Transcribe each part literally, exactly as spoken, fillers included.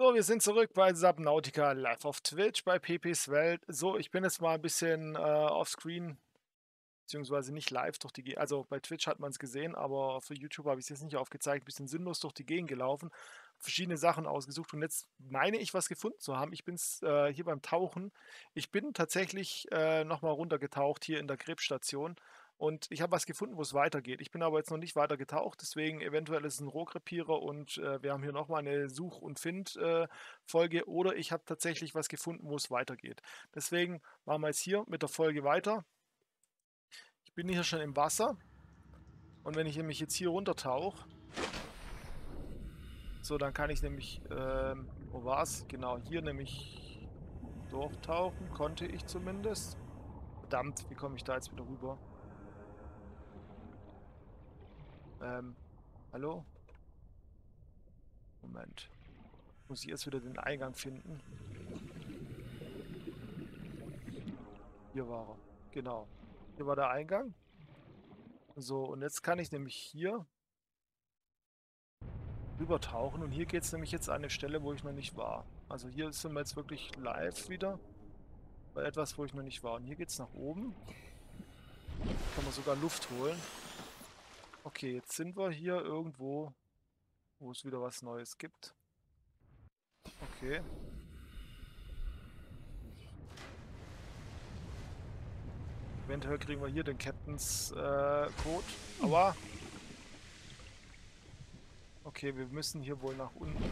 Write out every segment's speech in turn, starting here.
So, wir sind zurück bei Subnautica live auf Twitch bei Pepis Welt. So, ich bin jetzt mal ein bisschen äh, offscreen, beziehungsweise nicht live durch die Gegend. Also bei Twitch hat man es gesehen, aber für YouTube habe ich es jetzt nicht aufgezeigt. Ein bisschen sinnlos durch die Gegend gelaufen, verschiedene Sachen ausgesucht und jetzt meine ich, was gefunden zu haben. Ich bin äh, hier beim Tauchen. Ich bin tatsächlich äh, nochmal runtergetaucht hier in der Krebsstation. Und ich habe was gefunden, wo es weitergeht. Ich bin aber jetzt noch nicht weiter getaucht, deswegen eventuell ist es ein Rohrkrepierer und äh, wir haben hier nochmal eine Such- und Find-Folge oder ich habe tatsächlich was gefunden, wo es weitergeht. Deswegen machen wir jetzt hier mit der Folge weiter. Ich bin hier schon im Wasser und wenn ich nämlich jetzt hier runter tauche, so dann kann ich nämlich, ähm, wo war es? Genau, hier nämlich durchtauchen, konnte ich zumindest. Verdammt, wie komme ich da jetzt wieder rüber? Ähm, hallo? Moment. Muss ich erst wieder den Eingang finden. Hier war er. Genau. Hier war der Eingang. So, und jetzt kann ich nämlich hier rüber tauchen. Und hier geht es nämlich jetzt an eine Stelle, wo ich noch nicht war. Also hier sind wir jetzt wirklich live wieder. Bei etwas, wo ich noch nicht war. Und hier geht es nach oben. Kann man sogar Luft holen. Okay, jetzt sind wir hier irgendwo, wo es wieder was Neues gibt. Okay. Eventuell kriegen wir hier den Captain's äh, Code. Aua. Okay, wir müssen hier wohl nach unten.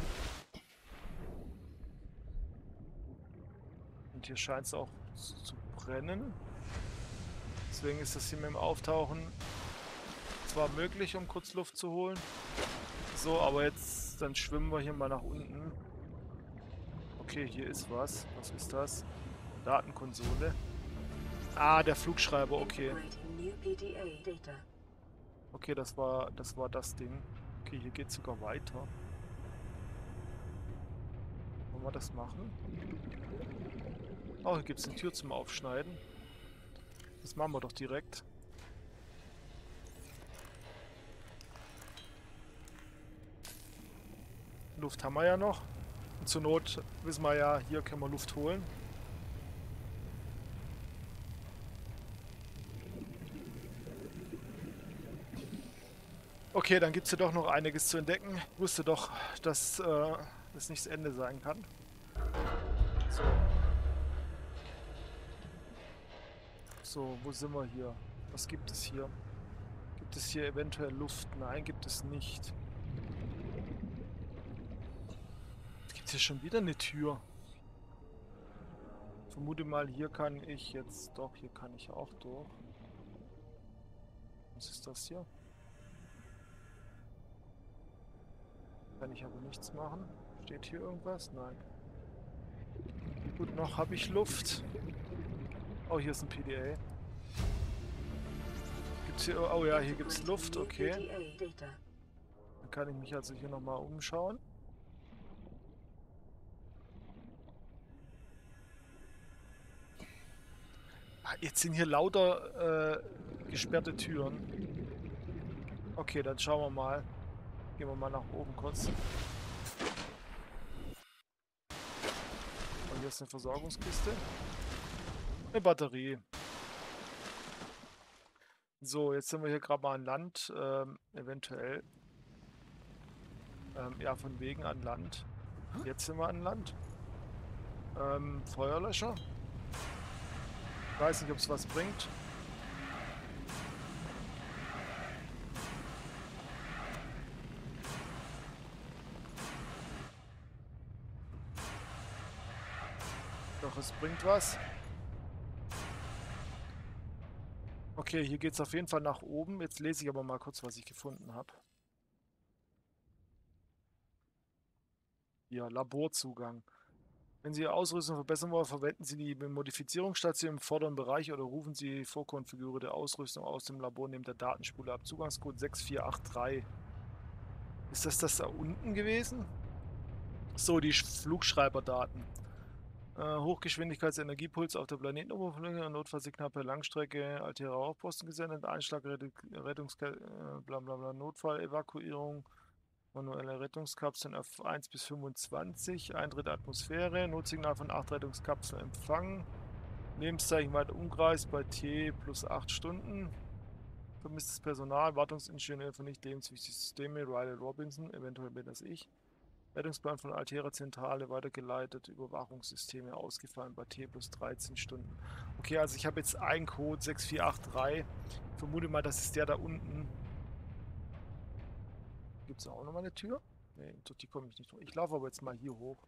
Und hier scheint es auch zu brennen. Deswegen ist das hier mit dem Auftauchen zwar möglich, um kurz Luft zu holen. So, aber jetzt, dann schwimmen wir hier mal nach unten. Okay, hier ist was. Was ist das? Datenkonsole. Ah, der Flugschreiber, okay. Okay, das war, das war das Ding. Okay, hier geht es sogar weiter. Wollen wir das machen? Oh, hier gibt es eine Tür zum Aufschneiden. Das machen wir doch direkt. Luft haben wir ja noch. Und zur Not wissen wir ja, hier können wir Luft holen. Okay, dann gibt es hier doch noch einiges zu entdecken. Ich wusste doch, dass äh, das nicht das Ende sein kann. So. So, wo sind wir hier? Was gibt es hier? Gibt es hier eventuell Luft? Nein, gibt es nicht. Gibt es hier schon wieder eine Tür? Ich vermute mal, hier kann ich jetzt... Doch, hier kann ich auch durch. Was ist das hier? Kann ich aber nichts machen. Steht hier irgendwas? Nein. Gut, noch habe ich Luft. Oh, hier ist ein P D A. Gibt's hier... Oh ja, hier gibt es Luft, okay. Dann kann ich mich also hier nochmal umschauen. Ah, jetzt sind hier lauter äh, gesperrte Türen. Okay, dann schauen wir mal. Gehen wir mal nach oben kurz. Und hier ist eine Versorgungskiste. Eine Batterie. So, jetzt sind wir hier gerade mal an Land. Ähm, eventuell. Ähm, ja, von wegen an Land. Jetzt sind wir an Land. Ähm, Feuerlöscher. Ich weiß nicht, ob es was bringt. Doch, es bringt was. Okay, hier geht es auf jeden Fall nach oben. Jetzt lese ich aber mal kurz, was ich gefunden habe. Ja, Laborzugang. Wenn Sie Ihre Ausrüstung verbessern wollen, verwenden Sie die Modifizierungsstation im vorderen Bereich oder rufen Sie die vorkonfigurierte Ausrüstung aus dem Labor neben der Datenspule ab. Zugangscode sechs vier acht drei. Ist das das da unten gewesen? So, die Flugschreiberdaten. Äh, Hochgeschwindigkeitsenergiepuls auf der Planetenoberfläche, Notfallsignal per Langstrecke, Altera Aufposten gesendet, Einschlag, Rettungs, äh, bla bla bla, Notfall, Evakuierung. Manuelle Rettungskapseln auf eins bis fünfundzwanzig. Eintritt Atmosphäre. Notsignal von acht Rettungskapseln empfangen. Lebenszeichen weiter Umkreis bei T plus acht Stunden. Vermisstes Personal, Wartungsingenieur für nicht lebenswichtige Systeme, Riley Robinson, eventuell bin das ich. Rettungsplan von Altera Zentrale weitergeleitet, Überwachungssysteme ausgefallen bei T plus dreizehn Stunden. Okay, also ich habe jetzt einen Code sechs vier acht drei. Ich vermute mal, das ist der da unten. Gibt es auch nochmal eine Tür? Ne, durch die komme ich nicht durch. Ich laufe aber jetzt mal hier hoch.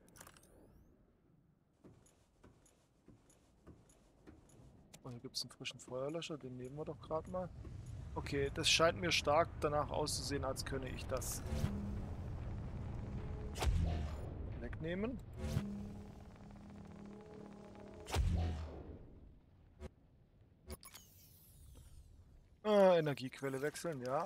Und hier gibt es einen frischen Feuerlöscher, den nehmen wir doch gerade mal. Okay, das scheint mir stark danach auszusehen, als könne ich das wegnehmen. Äh, Energiequelle wechseln, ja.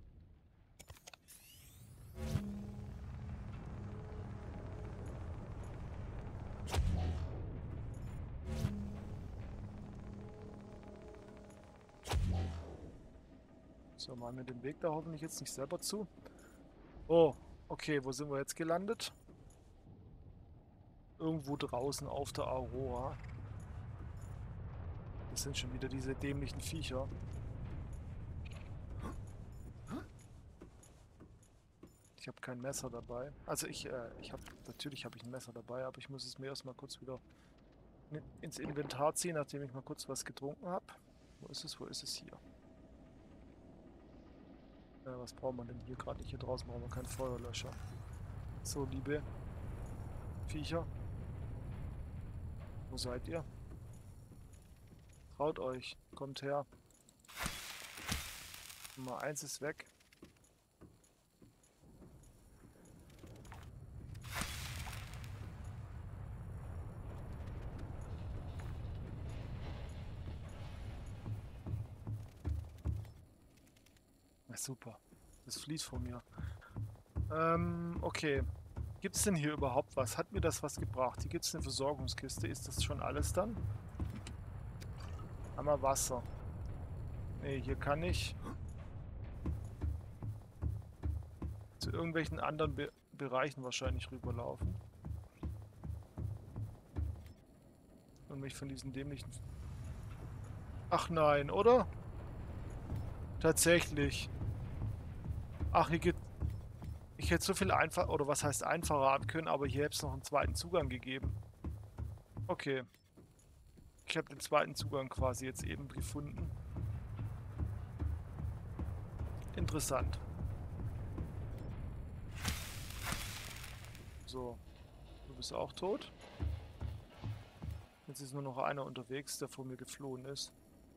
So, machen wir den Weg da hoffentlich jetzt nicht selber zu. Oh, okay, wo sind wir jetzt gelandet? Irgendwo draußen auf der Aurora. Das sind schon wieder diese dämlichen Viecher. Ich habe kein Messer dabei. Also ich, äh, ich habe, natürlich habe ich ein Messer dabei, aber ich muss es mir erstmal kurz wieder ins Inventar ziehen, nachdem ich mal kurz was getrunken habe. Wo ist es? Wo ist es hier? Äh, was braucht man denn hier gerade nicht? Hier draußen brauchen wir keinen Feuerlöscher. So, liebe Viecher. Wo seid ihr? Traut euch. Kommt her. Nummer eins ist weg. Na super. Das flieht von mir. Ähm, okay. Gibt es denn hier überhaupt was? Hat mir das was gebracht? Hier gibt es eine Versorgungskiste. Ist das schon alles dann? Einmal Wasser. Ne, hier kann ich zu irgendwelchen anderen Be Bereichen wahrscheinlich rüberlaufen. Und mich von diesen dämlichen... Ach nein, oder? Tatsächlich. Ach, hier geht... Ich hätte so viel einfach... Oder was heißt einfacher haben können, aber hier hätte es noch einen zweiten Zugang gegeben. Okay. Ich habe den zweiten Zugang quasi jetzt eben gefunden. Interessant. So. Du bist auch tot. Jetzt ist nur noch einer unterwegs, der vor mir geflohen ist.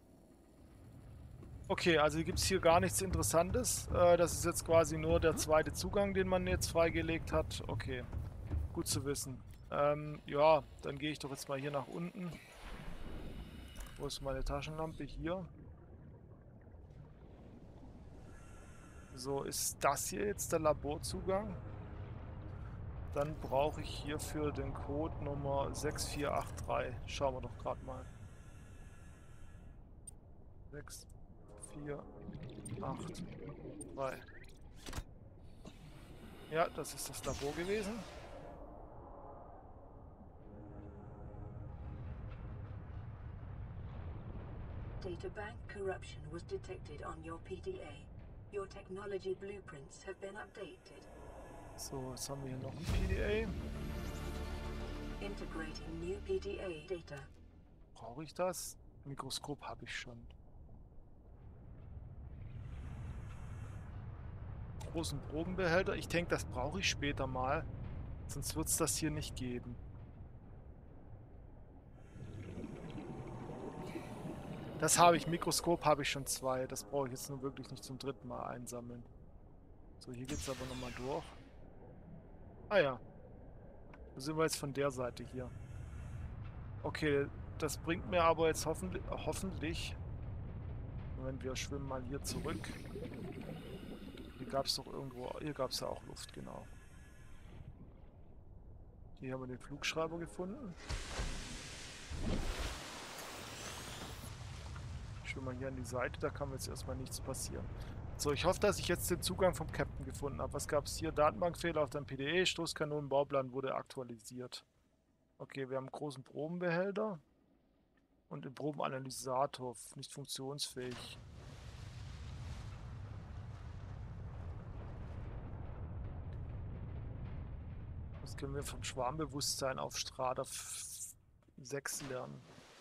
Okay, also gibt es hier gar nichts Interessantes. Äh, das ist jetzt quasi nur der zweite Zugang, den man jetzt freigelegt hat. Okay, gut zu wissen. Ähm, ja, dann gehe ich doch jetzt mal hier nach unten. Wo ist meine Taschenlampe? Hier. So, ist das hier jetzt der Laborzugang? Dann brauche ich hierfür den Code Nummer sechs vier acht drei. Schauen wir doch gerade mal. sechs vier acht drei. Ja, das ist das Labor gewesen. Databank corruption was detected on your P D A. Your technology blueprints have been updated. So, jetzt haben wir hier noch ein P D A. Integrating new P D A data. Brauche ich das? Mikroskop habe ich schon. Großen Probenbehälter. Ich denke, das brauche ich später mal. Sonst wird es das hier nicht geben. Das habe ich. Mikroskop habe ich schon zwei. Das brauche ich jetzt nur wirklich nicht zum dritten Mal einsammeln. So, hier geht es aber nochmal durch. Ah ja. Da sind wir jetzt von der Seite hier. Okay, das bringt mir aber jetzt hoffentlich... hoffentlich Moment, wir schwimmen mal hier zurück. Hier gab es doch irgendwo... Hier gab es ja auch Luft, genau. Hier haben wir den Flugschreiber gefunden. Ich schwimme mal hier an die Seite, da kann jetzt erstmal nichts passieren. So, ich hoffe, dass ich jetzt den Zugang vom Captain gefunden habe. Was gab es hier? Datenbankfehler auf deinem P D E, Stoßkanonenbauplan wurde aktualisiert. Okay, wir haben einen großen Probenbehälter und den Probenanalysator, nicht funktionsfähig. Was können wir vom Schwarmbewusstsein auf Strata sechs lernen?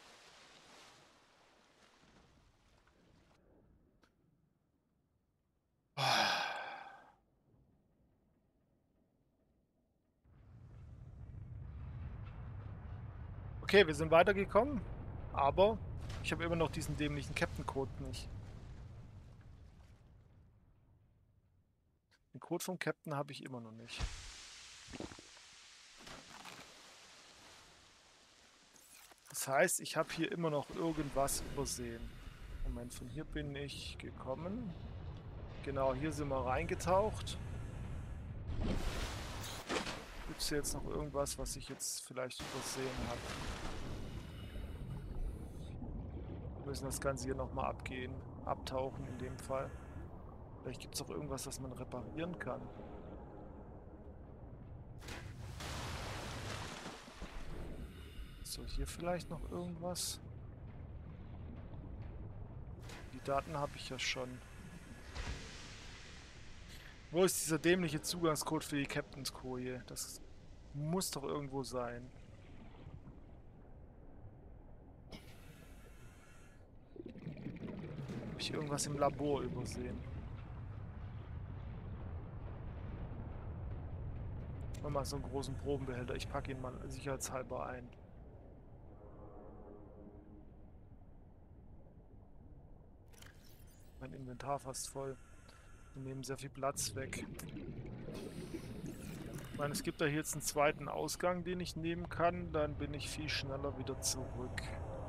Okay, wir sind weitergekommen, aber ich habe immer noch diesen dämlichen Captain-Code nicht. Den Code vom Captain habe ich immer noch nicht. Das heißt, ich habe hier immer noch irgendwas übersehen. Moment, von hier bin ich gekommen. Genau, hier sind wir reingetaucht. Gibt es jetzt noch irgendwas, was ich jetzt vielleicht übersehen habe? Wir müssen das Ganze hier nochmal abgehen. Abtauchen in dem Fall. Vielleicht gibt es auch irgendwas, was man reparieren kann. So, hier vielleicht noch irgendwas. Die Daten habe ich ja schon. Wo ist dieser dämliche Zugangscode für die Captain's Koje? Das muss doch irgendwo sein. Habe ich irgendwas im Labor übersehen? Mach mal so einen großen Probenbehälter. Ich packe ihn mal sicherheitshalber ein. Mein Inventar fast voll. Wir nehmen sehr viel Platz weg. Ich meine, es gibt da hier jetzt einen zweiten Ausgang, den ich nehmen kann. Dann bin ich viel schneller wieder zurück.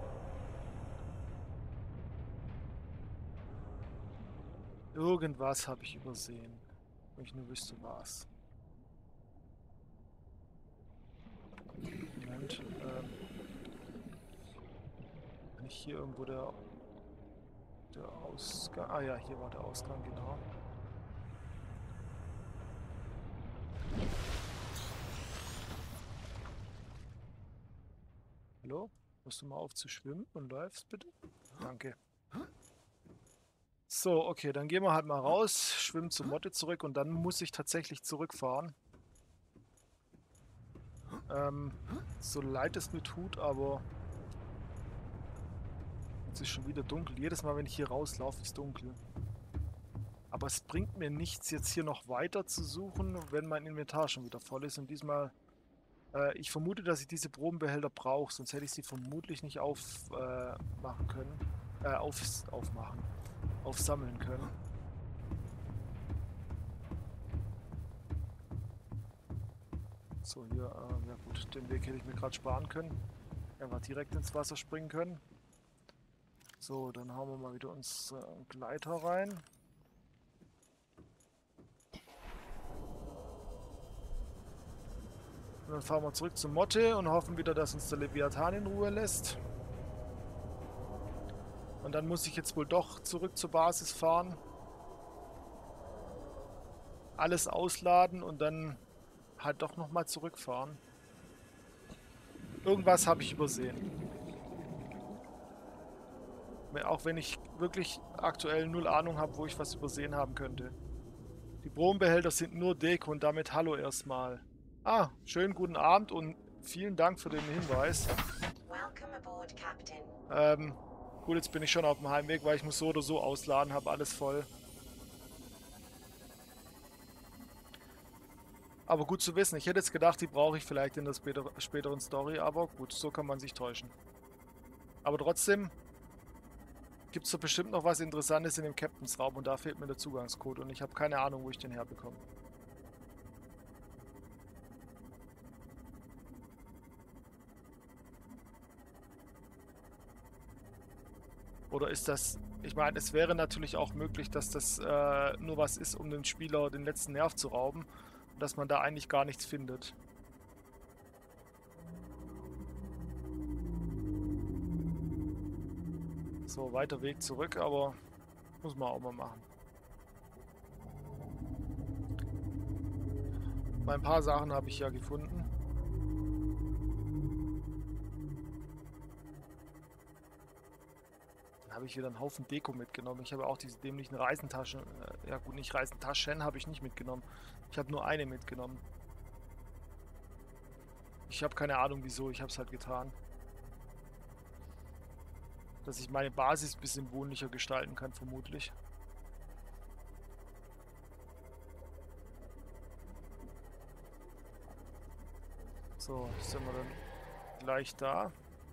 Irgendwas habe ich übersehen. Wenn ich nur wüsste, was. Moment. Ähm, wenn ich hier irgendwo der, der Ausgang... Ah ja, hier war der Ausgang, genau. Hallo? Hörst du mal auf zu schwimmen und läufst, bitte? Danke. So, okay, dann gehen wir halt mal raus, schwimmen zur Motte zurück und dann muss ich tatsächlich zurückfahren. Ähm, so leid es mir tut, aber es ist schon wieder dunkel. Jedes Mal, wenn ich hier rauslaufe, ist es dunkel. Aber es bringt mir nichts, jetzt hier noch weiter zu suchen, wenn mein Inventar schon wieder voll ist. Und diesmal, äh, ich vermute, dass ich diese Probenbehälter brauche, sonst hätte ich sie vermutlich nicht aufmachen äh, können. Äh, auf, aufmachen. Aufsammeln können. So, hier, äh, ja gut, den Weg hätte ich mir gerade sparen können. Einfach direkt ins Wasser springen können. So, dann hauen wir mal wieder unseren Gleiter rein. Und dann fahren wir zurück zur Motte und hoffen wieder, dass uns der Leviathan in Ruhe lässt. Und dann muss ich jetzt wohl doch zurück zur Basis fahren. Alles ausladen und dann halt doch nochmal zurückfahren. Irgendwas habe ich übersehen. Auch wenn ich wirklich aktuell null Ahnung habe, wo ich was übersehen haben könnte. Die Probenbehälter sind nur Deko und damit hallo erstmal. Ah, schönen guten Abend und vielen Dank für den Hinweis. Aboard, ähm, gut, jetzt bin ich schon auf dem Heimweg, weil ich muss so oder so ausladen, habe alles voll. Aber gut zu wissen. Ich hätte jetzt gedacht, die brauche ich vielleicht in der später, späteren Story, aber gut, so kann man sich täuschen. Aber trotzdem gibt es da bestimmt noch was Interessantes in dem Captains Raum und da fehlt mir der Zugangscode und ich habe keine Ahnung, wo ich den herbekomme. Oder ist das... Ich meine, es wäre natürlich auch möglich, dass das äh, nur was ist, um den Spieler den letzten Nerv zu rauben. Und dass man da eigentlich gar nichts findet. So, weiter Weg zurück, aber muss man auch mal machen. Ein paar Sachen habe ich ja gefunden. Dann habe ich wieder einen Haufen Deko mitgenommen. Ich habe auch diese dämlichen Reisentaschen. Äh, ja gut, nicht Reisentaschen habe ich nicht mitgenommen. Ich habe nur eine mitgenommen. Ich habe keine Ahnung wieso, ich habe es halt getan. Dass ich meine Basis ein bisschen wohnlicher gestalten kann, vermutlich. So, sind wir dann gleich da.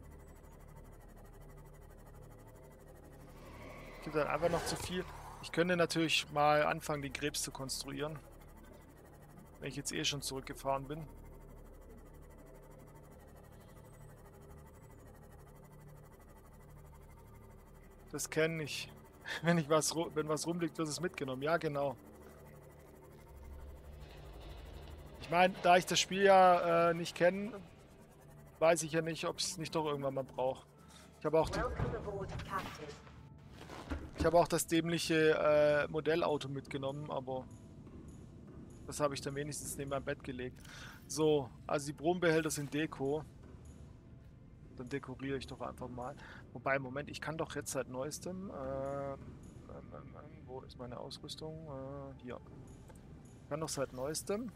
Gibt dann einfach noch zu viel. Ich könnte natürlich mal anfangen, den Krebs zu konstruieren. Wenn ich jetzt eh schon zurückgefahren bin. Das kenne ich. Wenn ich was, wenn was rumliegt, wird es mitgenommen. Ja, genau. Ich meine, da ich das Spiel ja äh, nicht kenne, weiß ich ja nicht, ob es nicht doch irgendwann mal braucht. Ich habe auch die, ich habe auch das dämliche äh, Modellauto mitgenommen, aber das habe ich dann wenigstens neben meinem Bett gelegt. So, also die Bronbehälter sind Deko. Dann dekoriere ich doch einfach mal. Wobei, Moment, ich kann doch jetzt seit neuestem... Äh, ähm, ähm, wo ist meine Ausrüstung? Äh, hier. Ich kann doch seit neuestem...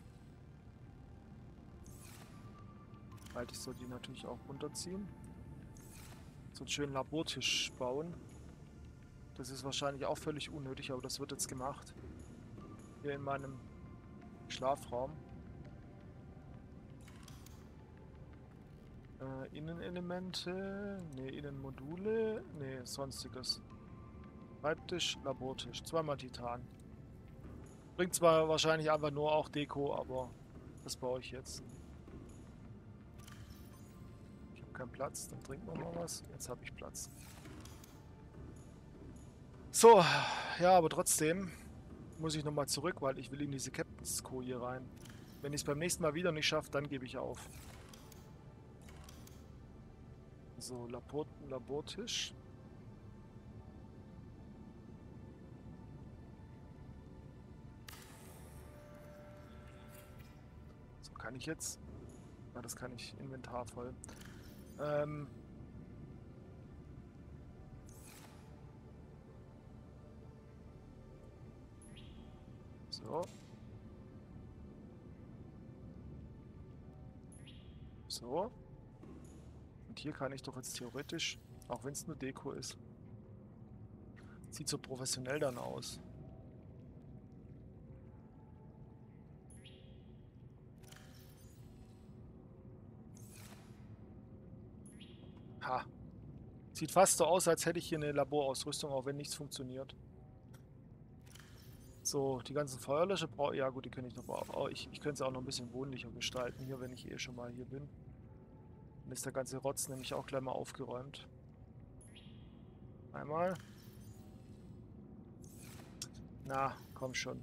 Halt, ich soll die natürlich auch runterziehen. So einen schönen Labortisch bauen. Das ist wahrscheinlich auch völlig unnötig, aber das wird jetzt gemacht. Hier in meinem Schlafraum. Äh, Innenelemente, ne, Innenmodule, ne, sonstiges. Schreibtisch, Labortisch, zweimal Titan. Bringt zwar wahrscheinlich einfach nur auch Deko, aber das baue ich jetzt. Ich habe keinen Platz, dann trinken wir mal was. Jetzt habe ich Platz. So, ja, aber trotzdem muss ich nochmal zurück, weil ich will in diese Captain's Co hier rein. Wenn ich es beim nächsten Mal wieder nicht schaffe, dann gebe ich auf. So, Labor, Labortisch. So, kann ich jetzt? Ja, das kann ich. Inventar voll. Ähm. So. So. Und hier kann ich doch jetzt theoretisch, auch wenn es nur Deko ist, sieht so professionell dann aus. Ha. Sieht fast so aus, als hätte ich hier eine Laborausrüstung, auch wenn nichts funktioniert. So, die ganzen Feuerlöscher brauche ich. Ja gut, die kann ich noch. Oh, ich, ich könnte es auch noch ein bisschen wohnlicher gestalten hier, wenn ich eh schon mal hier bin. Dann ist der ganze Rotz nämlich auch gleich mal aufgeräumt. Einmal. Na, komm schon.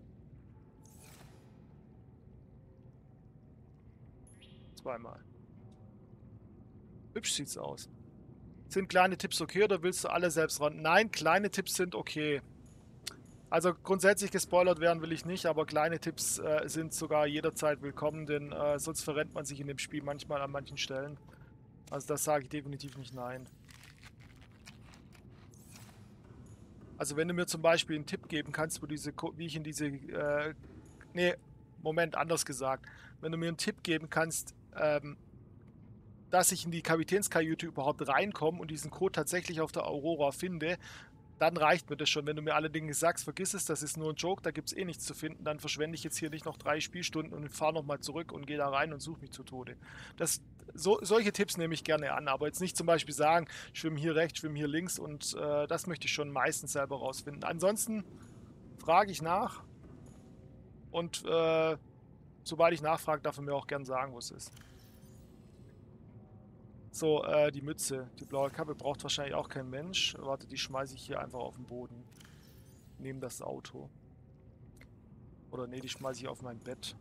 Zweimal. Hübsch sieht's aus. Sind kleine Tipps okay oder willst du alle selbst ran? Nein, kleine Tipps sind okay. Also grundsätzlich gespoilert werden will ich nicht, aber kleine Tipps äh, sind sogar jederzeit willkommen, denn äh, sonst verrennt man sich in dem Spiel manchmal an manchen Stellen. Also das sage ich definitiv nicht nein. Also wenn du mir zum Beispiel einen Tipp geben kannst, wo diese, wie ich in diese, äh, nee, Moment, anders gesagt. Wenn du mir einen Tipp geben kannst, ähm, dass ich in die Kapitänskajüte überhaupt reinkomme und diesen Code tatsächlich auf der Aurora finde, dann reicht mir das schon. Wenn du mir allerdings sagst, vergiss es, das ist nur ein Joke, da gibt es eh nichts zu finden, dann verschwende ich jetzt hier nicht noch drei Spielstunden und fahre nochmal zurück und gehe da rein und suche mich zu Tode. Das, so, solche Tipps nehme ich gerne an, aber jetzt nicht zum Beispiel sagen, schwimm hier rechts, schwimm hier links und äh, das möchte ich schon meistens selber rausfinden. Ansonsten frage ich nach und äh, sobald ich nachfrage, darf er mir auch gerne sagen, wo es ist. So, äh, die Mütze, die blaue Kappe braucht wahrscheinlich auch kein Mensch. Warte, die schmeiße ich hier einfach auf den Boden. Neben das Auto. Oder nee, die schmeiße ich auf mein Bett.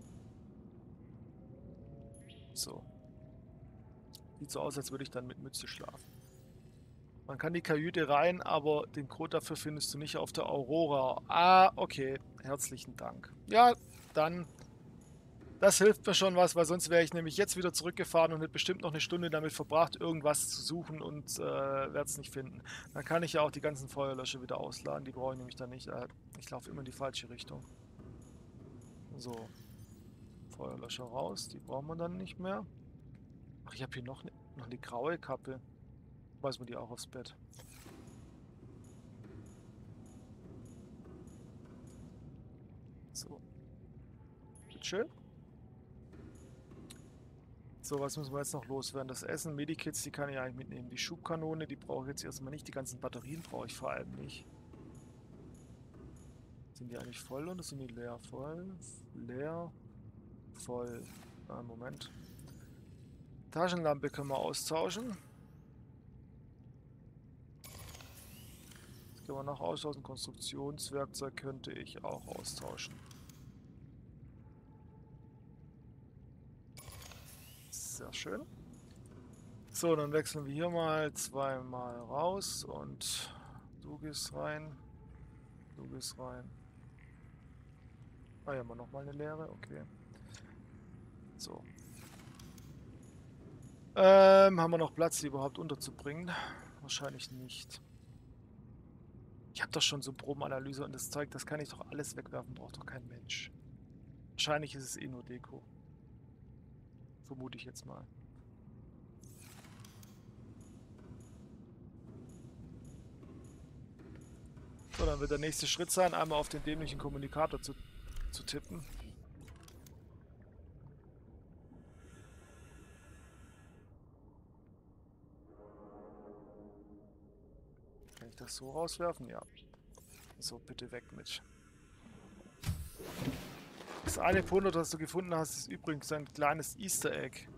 So. Sieht so aus, als würde ich dann mit Mütze schlafen. Man kann die Kajüte rein, aber den Code dafür findest du nicht auf der Aurora. Ah, okay. Herzlichen Dank. Ja, dann Das hilft mir schon was, weil sonst wäre ich nämlich jetzt wieder zurückgefahren und hätte bestimmt noch eine Stunde damit verbracht, irgendwas zu suchen und äh, werde es nicht finden. Dann kann ich ja auch die ganzen Feuerlöscher wieder ausladen, die brauche ich nämlich dann nicht. Äh, ich laufe immer in die falsche Richtung. So, Feuerlöscher raus, die brauchen wir dann nicht mehr. Ach, ich habe hier noch, ne, noch eine graue Kappe. Weiß man die auch aufs Bett. So. Bitteschön. So, was müssen wir jetzt noch loswerden? Das Essen, Medikits, die kann ich eigentlich mitnehmen. Die Schubkanone, die brauche ich jetzt erstmal nicht. Die ganzen Batterien brauche ich vor allem nicht. Sind die eigentlich voll oder sind die leer? Voll, leer, voll. Ah, Moment. Taschenlampe können wir austauschen. Das können wir noch austauschen. Konstruktionswerkzeug könnte ich auch austauschen. Sehr schön. So, dann wechseln wir hier mal zweimal raus und du gehst rein. Du gehst rein. Ah, hier haben wir nochmal eine leere, okay. So. Ähm, haben wir noch Platz, die überhaupt unterzubringen? Wahrscheinlich nicht. Ich habe doch schon so Probenanalyse und das Zeug, das kann ich doch alles wegwerfen, braucht doch kein Mensch. Wahrscheinlich ist es eh nur Deko. Vermute ich jetzt mal. So, dann wird der nächste Schritt sein, einmal auf den dämlichen Kommunikator zu, zu tippen. Kann ich das so rauswerfen? Ja. So, bitte weg mit. Das eine Foto, das du gefunden hast, ist übrigens ein kleines Easter Egg.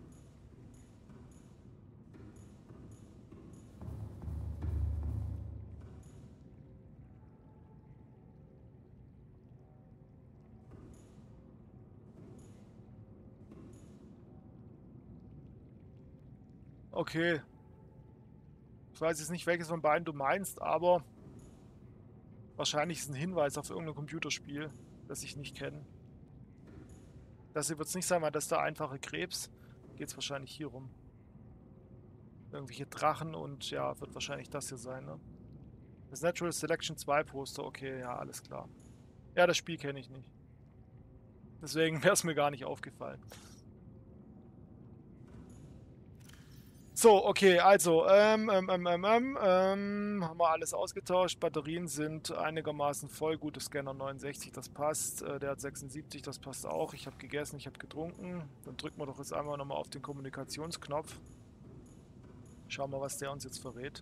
Okay. Ich weiß jetzt nicht, welches von beiden du meinst, aber wahrscheinlich ist es ein Hinweis auf irgendein Computerspiel, das ich nicht kenne. Das hier wird es nicht sein, weil das ist der einfache Krebs. Geht es wahrscheinlich hier rum. Irgendwelche Drachen und ja, wird wahrscheinlich das hier sein, ne? Das Natural Selection zwei Poster, okay, ja, alles klar. Ja, das Spiel kenne ich nicht. Deswegen wäre es mir gar nicht aufgefallen. So, okay, also, ähm, ähm, ähm, ähm, ähm, ähm, haben wir alles ausgetauscht. Batterien sind einigermaßen voll. Gute Scanner neunundsechzig, das passt. Äh, der hat sechsundsiebzig, das passt auch. Ich habe gegessen, ich habe getrunken. Dann drücken wir doch jetzt einmal nochmal auf den Kommunikationsknopf. Schauen wir, was der uns jetzt verrät.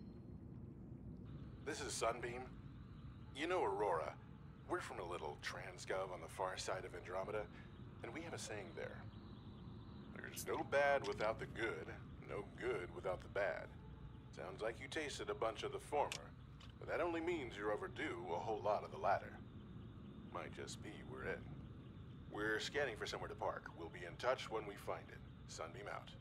This is Sunbeam. You know Aurora. We're from a little transgov on the far side of Andromeda, and we have a saying there. There's no bad without the good, no good without the bad. Sounds like you tasted a bunch of the former, but that only means you're overdue a whole lot of the latter. Might just be we're in. We're scanning for somewhere to park. We'll be in touch when we find it. Sunbeam out.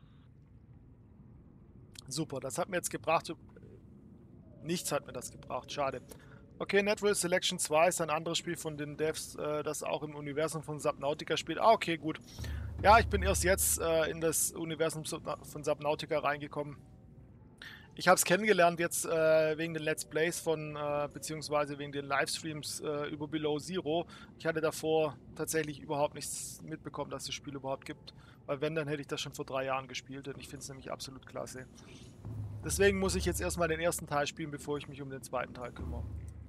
Super, das hat mir jetzt gebracht. Nichts hat mir das gebracht, schade. Okay, Natural Selection zwei ist ein anderes Spiel von den Devs, äh, das auch im Universum von Subnautica spielt. Ah, okay, gut. Ja, ich bin erst jetzt äh, in das Universum von Subnautica reingekommen. Ich habe es kennengelernt jetzt äh, wegen den Let's Plays von, äh, beziehungsweise wegen den Livestreams äh, über Below Zero. Ich hatte davor tatsächlich überhaupt nichts mitbekommen, dass es das Spiel überhaupt gibt. Weil wenn, dann hätte ich das schon vor drei Jahren gespielt und ich finde es nämlich absolut klasse. Deswegen muss ich jetzt erstmal den ersten Teil spielen, bevor ich mich um den zweiten Teil kümmere.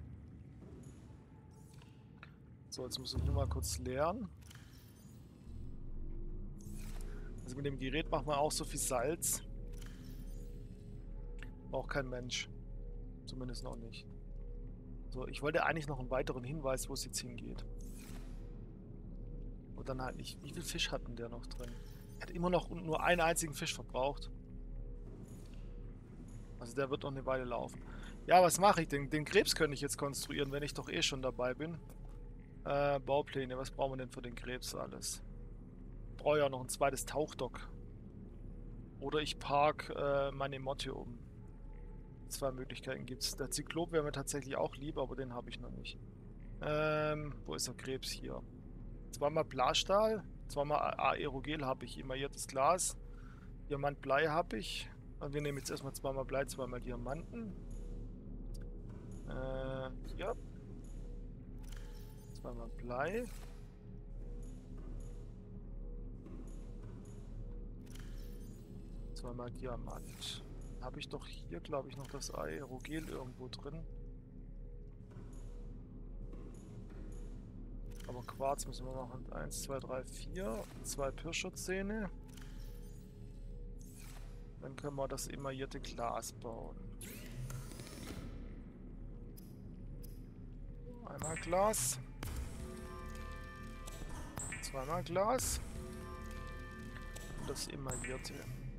So, jetzt muss ich nur mal kurz leeren. Also mit dem Gerät macht man auch so viel Salz. Braucht kein Mensch. Zumindest noch nicht. So, ich wollte eigentlich noch einen weiteren Hinweis, wo es jetzt hingeht. Und dann halt nicht. Wie viel Fisch hat denn der noch drin? Er hat immer noch nur einen einzigen Fisch verbraucht. Also der wird noch eine Weile laufen. Ja, was mache ich denn? Den Krebs könnte ich jetzt konstruieren, wenn ich doch eh schon dabei bin. Äh, Baupläne, was brauchen wir denn für den Krebs alles? Brauche ja noch ein zweites Tauchdock. Oder ich park äh, meine Motte um. Zwei Möglichkeiten gibt es. Der Zyklop wäre mir tatsächlich auch lieb, aber den habe ich noch nicht. Ähm, wo ist der Krebs hier? Zweimal Blasstahl, Zweimal Aerogel habe ich, emailliertes Glas. Diamant Blei habe ich. Und wir nehmen jetzt erstmal zweimal Blei, zweimal Diamanten. Äh, hier. Zweimal Blei. Zweimal Diamant. Habe ich doch hier, glaube ich, noch das Aerogel irgendwo drin. Aber Quarz müssen wir machen. eins, zwei, drei, vier. Zwei Pirschutzähne. Dann können wir das emaillierte Glas bauen. Einmal Glas. Zweimal Glas. Und das emaillierte.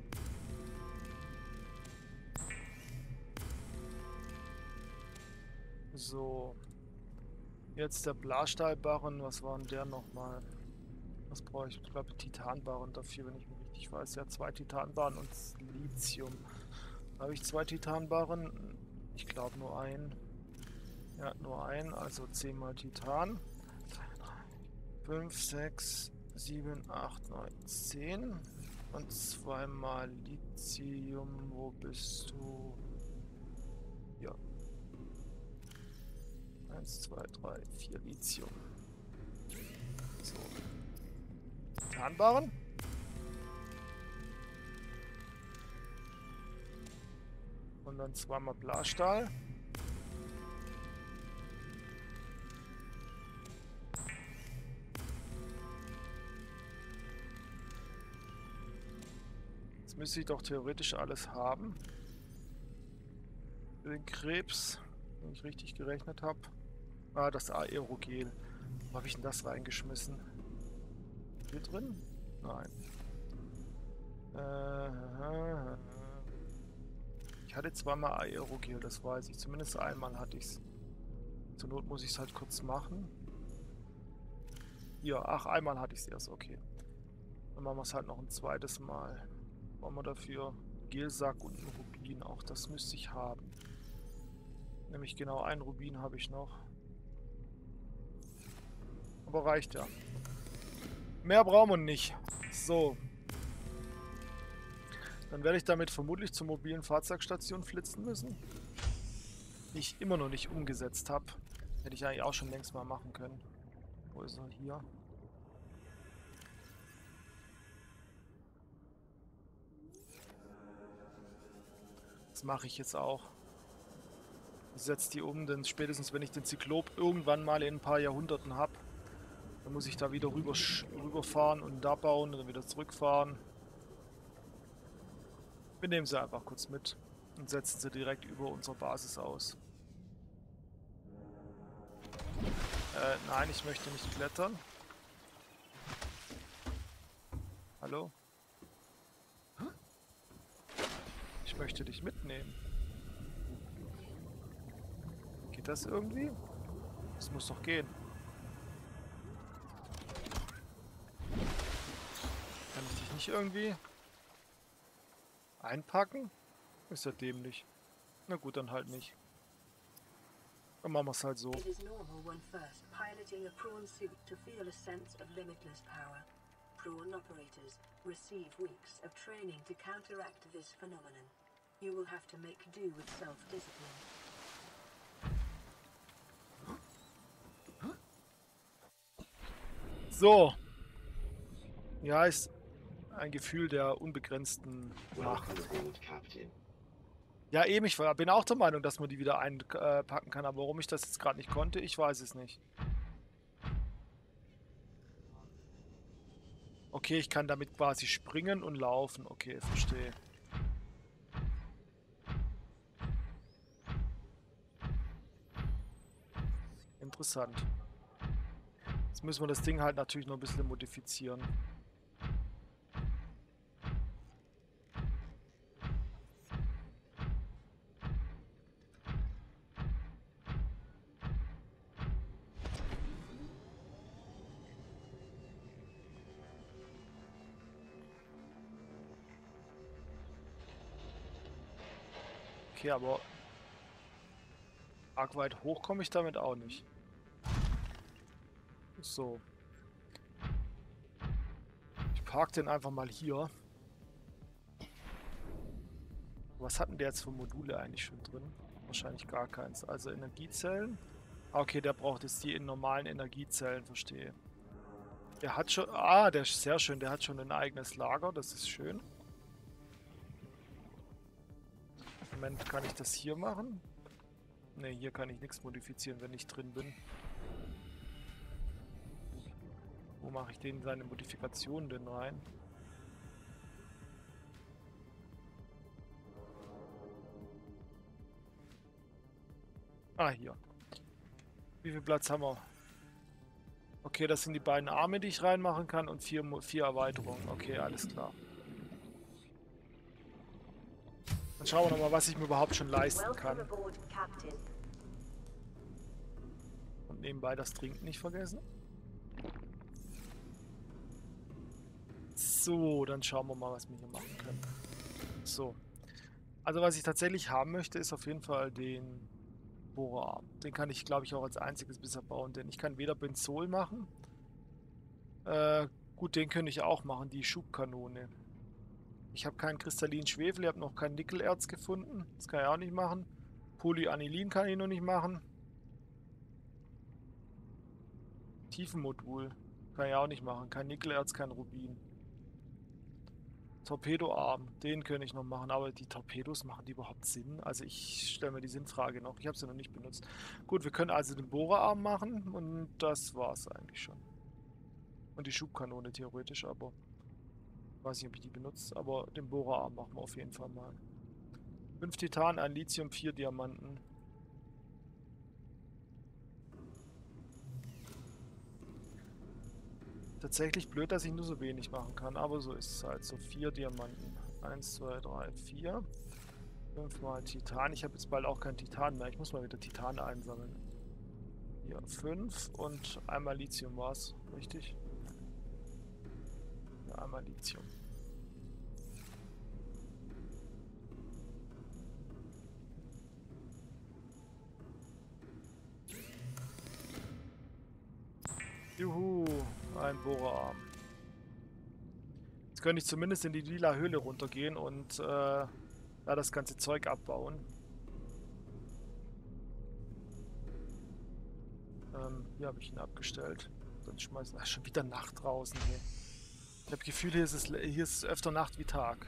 So. Jetzt der Blastahlbarren. Was war denn der nochmal? Was brauche ich? Ich glaube Titanbarren dafür, wenn ich mich richtig weiß. Ja, zwei Titanbarren und Lithium. Habe ich zwei Titanbarren? Ich glaube nur ein. Ja, nur ein. Also zehn mal Titan. fünf, sechs, sieben, acht, neun, zehn. Und zweimal Lithium. Wo bist du? Ja. eins, zwei, drei, vier Lithium. So. Titanbarren. Und dann zweimal Blastahl. Jetzt müsste ich doch theoretisch alles haben. Für den Krebs, wenn ich richtig gerechnet habe. Ah, das Aerogel. Wo habe ich denn das reingeschmissen? Hier drin? Nein. Äh, ich hatte zweimal Aerogel, das weiß ich. Zumindest einmal hatte ich es. Zur Not muss ich es halt kurz machen. Ja, ach, einmal hatte ich es erst, okay. Dann machen wir es halt noch ein zweites Mal. Brauchen wir dafür Gelsack und einen Rubin. Auch das müsste ich haben. Nämlich genau ein Rubin habe ich noch. Aber reicht ja. Mehr brauchen wir nicht. So. Dann werde ich damit vermutlich zur mobilen Fahrzeugstation flitzen müssen. Die ich immer noch nicht umgesetzt habe. Hätte ich eigentlich auch schon längst mal machen können. Wo ist er? Hier. Das mache ich jetzt auch. Ich setze die um, denn spätestens wenn ich den Zyklop irgendwann mal in ein paar Jahrhunderten habe, dann muss ich da wieder rüber rüberfahren und da bauen und dann wieder zurückfahren. Wir nehmen sie einfach kurz mit und setzen sie direkt über unserer Basis aus. Äh, nein, ich möchte nicht klettern. Hallo? Ich möchte dich mitnehmen. Geht das irgendwie? Das muss doch gehen. Kann ich dich nicht irgendwie einpacken? Ist ja dämlich. Na gut, dann halt nicht. Dann machen wir es halt so. It is normal when first piloting a prawn suit to feel a sense of limitless power. Prawn operators receive weeks of training to counteract this phenomenon. You will have to make do with self-discipline. So. Ja, ist ein Gefühl der unbegrenzten Macht. Ja, eben, ich war, bin auch der Meinung, dass man die wieder einpacken kann, aber warum ich das jetzt gerade nicht konnte, ich weiß es nicht. Okay, ich kann damit quasi springen und laufen. Okay, verstehe. Interessant. Jetzt müssen wir das Ding halt natürlich noch ein bisschen modifizieren. Okay, aber arg weit hoch komme ich damit auch nicht. So. park den einfach mal hier. Was hatten der jetzt für Module eigentlich schon drin? Wahrscheinlich gar keins. Also Energiezellen. Ah, okay, der braucht jetzt die in normalen Energiezellen, verstehe. Der hat schon... Ah, der ist sehr schön. Der hat schon ein eigenes Lager. Das ist schön. Moment, kann ich das hier machen? Ne, hier kann ich nichts modifizieren, wenn ich drin bin. Wo mache ich denn seine Modifikationen denn rein? Ah, hier. Wie viel Platz haben wir? Okay, das sind die beiden Arme, die ich reinmachen kann und vier, vier Erweiterungen. Okay, alles klar. Dann schauen wir nochmal, was ich mir überhaupt schon leisten kann. Und nebenbei das Trinken nicht vergessen. So, dann schauen wir mal, was wir hier machen können. So. Also was ich tatsächlich haben möchte, ist auf jeden Fall den Bohrerarm. Den kann ich, glaube ich, auch als einziges bisher bauen, denn ich kann weder Benzol machen. Äh, gut, den könnte ich auch machen, die Schubkanone. Ich habe keinen kristallinen Schwefel, ich habe noch kein Nickelerz gefunden. Das kann ich auch nicht machen. Polyanilin kann ich noch nicht machen. Tiefenmodul kann ich auch nicht machen. Kein Nickelerz, kein Rubin. Torpedoarm, den könnte ich noch machen, aber die Torpedos, machen die überhaupt Sinn? Also ich stelle mir die Sinnfrage noch. Ich habe sie noch nicht benutzt. Gut, wir können also den Bohrerarm machen und das war es eigentlich schon. Und die Schubkanone theoretisch, aber weiß nicht, ob ich die benutze, aber den Bohrerarm machen wir auf jeden Fall mal. fünf Titan, ein Lithium, vier Diamanten. Tatsächlich blöd, dass ich nur so wenig machen kann, aber so ist es halt. So vier Diamanten. eins, zwei, drei, vier. fünfmal Titan. Ich habe jetzt bald auch kein Titan mehr. Ich muss mal wieder Titan einsammeln. Hier, fünf und einmal Lithium war es. Richtig? Ja, einmal Lithium. Juhu, ein Bohrerarm. Jetzt könnte ich zumindest in die lila Höhle runtergehen und äh, da das ganze Zeug abbauen. Ähm, hier habe ich ihn abgestellt. Dann schmeißen. Ach, schon wieder Nacht draußen hier. Ich habe das Gefühl, hier ist, es, hier ist es öfter Nacht wie Tag.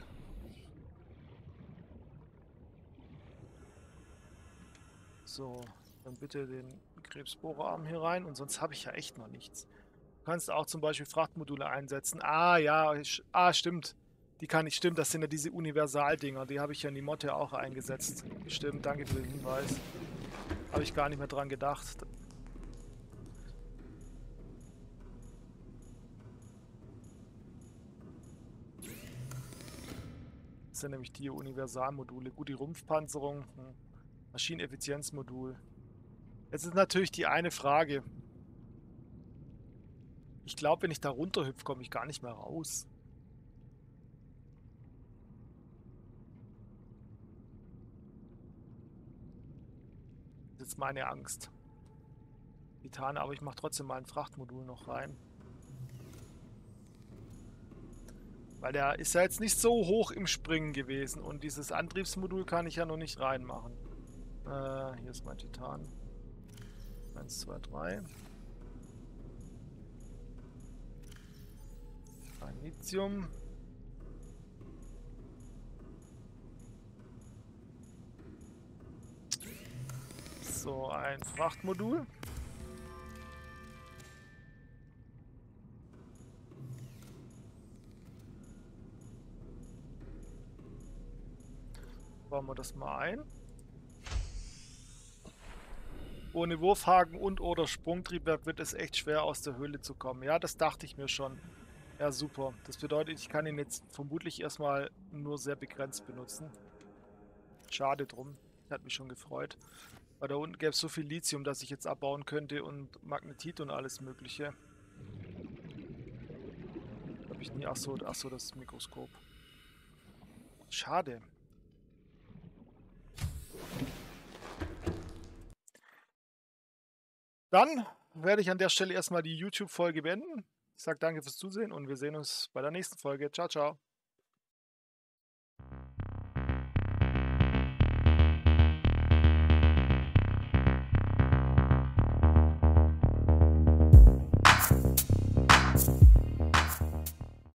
So, dann bitte den Krebsbohrerarm hier rein und sonst habe ich ja echt noch nichts. Du kannst auch zum Beispiel Frachtmodule einsetzen. Ah, ja, ich, ah, stimmt. Die kann ich, stimmt, das sind ja diese Universaldinger. Die habe ich ja in die Motte auch eingesetzt. Stimmt, danke für den Hinweis. Habe ich gar nicht mehr dran gedacht. Das sind nämlich die Universalmodule. Gut, die Rumpfpanzerung, hm. Maschineneffizienzmodul. Jetzt ist natürlich die eine Frage. Ich glaube, wenn ich da runterhüpfe, komme ich gar nicht mehr raus. Das ist jetzt meine Angst. Titan, aber ich mache trotzdem mal ein Frachtmodul noch rein. Weil der ist ja jetzt nicht so hoch im Springen gewesen. Und dieses Antriebsmodul kann ich ja noch nicht reinmachen. Äh, hier ist mein Titan. eins, zwei, drei. Ein Lithium. So, ein Frachtmodul. Bauen wir das mal ein. Ohne Wurfhaken und oder Sprungtriebwerk wird es echt schwer, aus der Höhle zu kommen. Ja, das dachte ich mir schon. Ja, super. Das bedeutet, ich kann ihn jetzt vermutlich erstmal nur sehr begrenzt benutzen. Schade drum. Hat mich schon gefreut. Weil da unten gäbe es so viel Lithium, das ich jetzt abbauen könnte und Magnetit und alles mögliche. Habe ich nie... Achso, achso, das Mikroskop. Schade. Dann werde ich an der Stelle erstmal die YouTube-Folge beenden. Ich sage danke fürs Zusehen und wir sehen uns bei der nächsten Folge. Ciao, ciao.